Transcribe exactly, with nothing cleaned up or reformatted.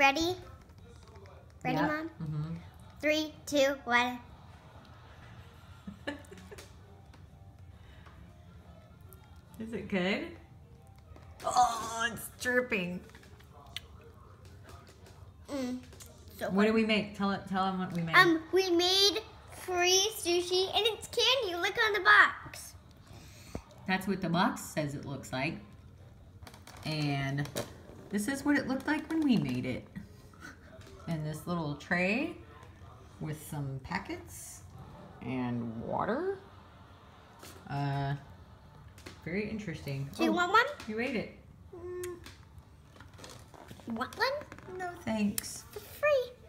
Ready? Ready, Yep. Mom? Mm-hmm. Three, two, one. Is it good? Oh, it's dripping. Mm, so What good. did we make? Tell it. Tell them what we made. Um, we made free sushi, and it's candy. Look on the box. That's what the box says it looks like. And this is what it looked like when we made it. In this little tray with some packets and water. Uh, very interesting. Do you Oh, want one? You ate it. Mm. You want one? No thanks. For free.